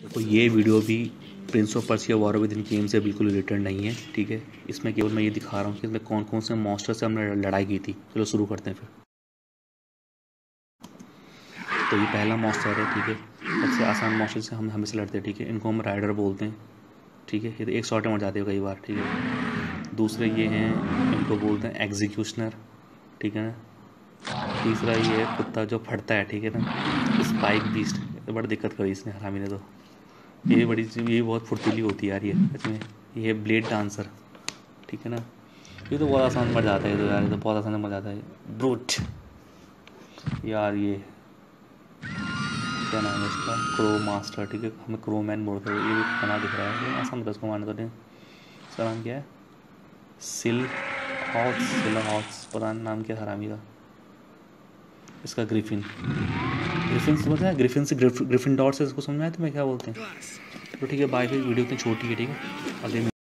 तो ये वीडियो भी prince of Persia war within game से बिल्कुल रिलेटेड नहीं है, ठीक है। इसमें केवल मैं ये दिखा रहा हूँ कि इसमें कौन कौन से मॉन्स्टर से हमने लड़ाई की थी। चलो शुरू करते हैं फिर। तो ये पहला मॉन्स्टर है, ठीक है। सबसे आसान मॉन्स्टर से हम हमेशा लड़ते हैं, ठीक है। इनको हम राइडर बोलते हैं, ठीक है। ये तो एक शॉट में मर जाते हो कई बार, ठीक है। दूसरे ये हैं, इनको बोलते हैं एग्जीक्यूशनर, ठीक है ना। तीसरा ये है कुत्ता जो फटता है, ठीक है ना, स्पाइक बीस्ट। ये बड़ी दिक्कत करी इसने हरामी ने तो। ये बहुत फुर्तीली होती है यार ये सच में। ये है ब्लेड डांसर, ठीक है ना। ये तो बहुत आसान मर जाता है, तो यार ये तो बहुत आसान मर जाता है। ब्रूट यार, ये क्या नाम है इसका, क्रो मास्टर, ठीक है। हमें क्रो मैन बोलते हैं। ये भी बना दिख रहा है, ये आसान होता है इसको मारने। तो इसका नाम क्या है, सिल हॉट्स, पता नहीं नाम क्या हरामी का इसका। ग्रिफिन समझ आया। ग्रिफिन डॉट से इसको समझ आया तुम्हें क्या बोलते हैं। तो ठीक है, बाय। फिर वीडियो इतनी छोटी है, ठीक है। अगले